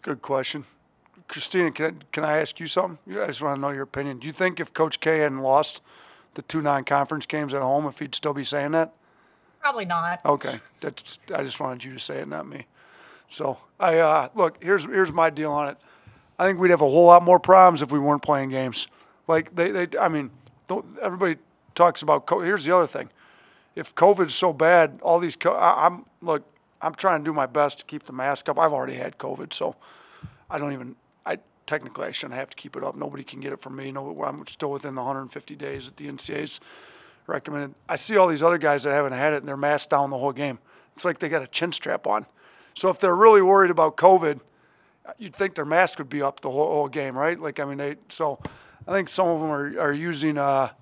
Good question. Christina, can I ask you something? I just want to know your opinion. Do you think if Coach K hadn't lost the 2 non-conference games at home, if he'd still be saying that? Probably not. Okay. I just wanted you to say it, not me. So, look, here's my deal on it. I think we'd have a whole lot more problems if we weren't playing games. Like, everybody talks about COVID. Here's the other thing. If COVID's so bad, all these, I'm trying to do my best to keep the mask up. I've already had COVID, so technically I shouldn't have to keep it up. Nobody can get it from me. No, I'm still within the 150 days that the NCAA's recommended. I see all these other guys that haven't had it and they're masked down the whole game. It's like they got a chin strap on. So if they're really worried about COVID, you'd think their mask would be up the whole game, right? Like, I mean, so I think some of them are using,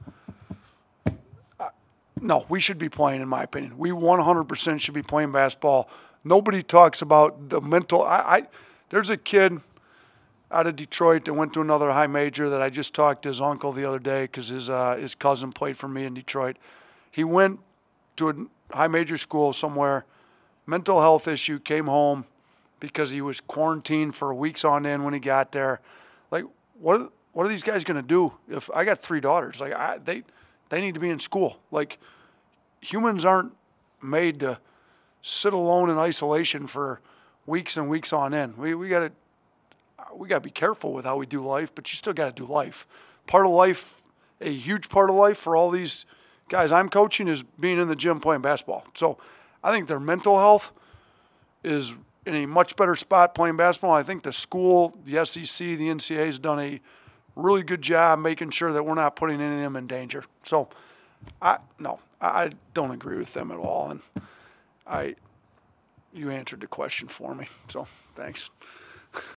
no, we should be playing, in my opinion. We 100% should be playing basketball. Nobody talks about the mental. There's a kid out of Detroit that went to another high major that I just talked to his uncle the other day because his cousin played for me in Detroit. He went to a high major school somewhere, mental health issue, came home because he was quarantined for weeks on end when he got there. Like, what are these guys going to do? If I got 3 daughters, like they need to be in school. Like, humans aren't made to sit alone in isolation for weeks and weeks on end. We got to be careful with how we do life, but you still got to do life. Part of life, a huge part of life for all these guys I'm coaching is being in the gym playing basketball. So I think their mental health is in a much better spot playing basketball. I think the school, the SEC, the NCAA has done a really good job making sure that we're not putting any of them in danger. So I don't agree with them at all. And you answered the question for me. So thanks.